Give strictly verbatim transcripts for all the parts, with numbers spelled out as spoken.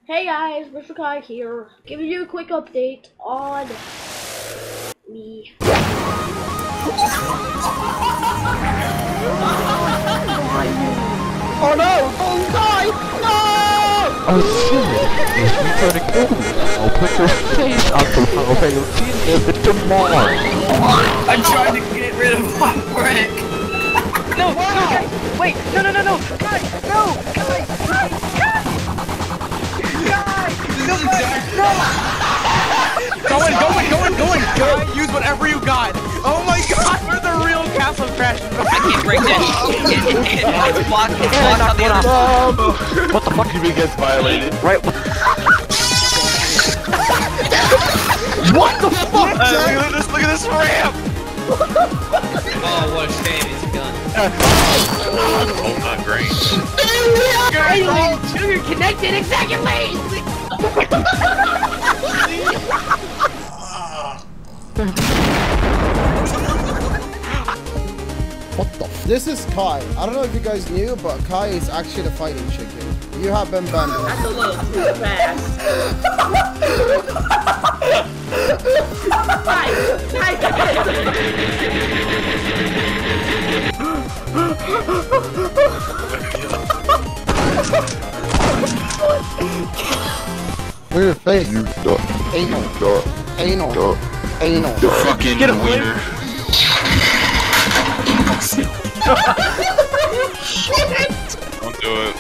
Hey guys, Mister Kai here, giving you a quick update on me. Oh no! Don't die! No! Oh shit! If you try to kill me, I'll put your face on the belated into Mars. I'm trying to get rid of my brick! No! Guys! Wait! No! No! No! No! Guys! No! Guys! Guys! Guys! Guys! No! No! Go in! Go in! Go in! Go in! Go in! Use whatever you got! Oh my god! We're the real castle crash! I can't break that. It's blocked. It's blocked on the other side. What the fuck do you mean gets violated? Right? What the fuck? Uh, look at this! Look at this ramp! Oh, what a shame. It's a gun. Oh, not great. You're connected executively! What the f- This is Kai. I don't know if you guys knew, but Kai is actually a fighting chicken. You have been banned. That's a little too fast. Hi! Hi! Where's your face? You duck. Anal. You duck. Anal. Duck. Anal. The fucking Get him, wiener. Don't do it.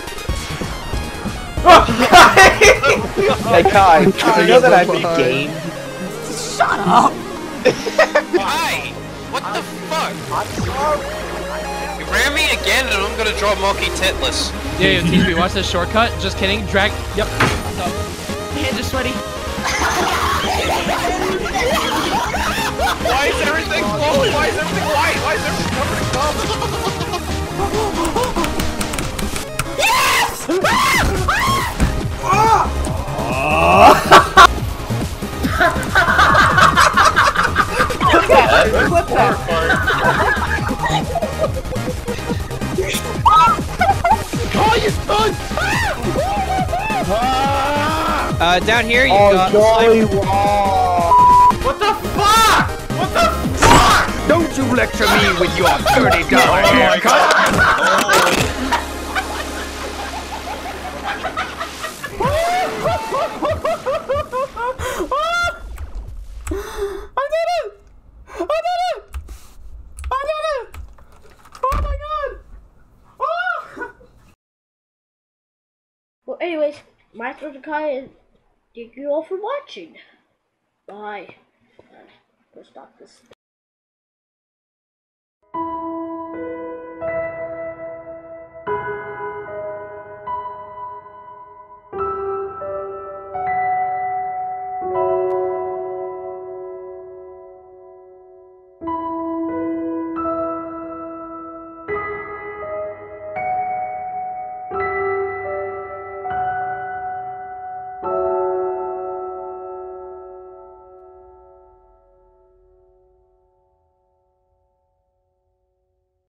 Hey Kai, you know that I beat game? Shut up! Why? What the fuck? You ran me again and I'm gonna draw Monkey titless. Yeah, yeah, T V, watch this shortcut. Just kidding. Drag. Yep. Hands are sweaty. Why is everything glowing? Why is everything white? Why is everything covered in gum? Yes! What's that? Oh, you son! Uh, down here you Oh, got. Jolly Wall. What the fuck? What the fuck? Don't you lecture me with your thirty dollar haircut! I did it! I did it! I did it! Oh my god! Oh! Well, anyways, my Mister Kai, and thank you all for watching. Bye. Uh, go stop this.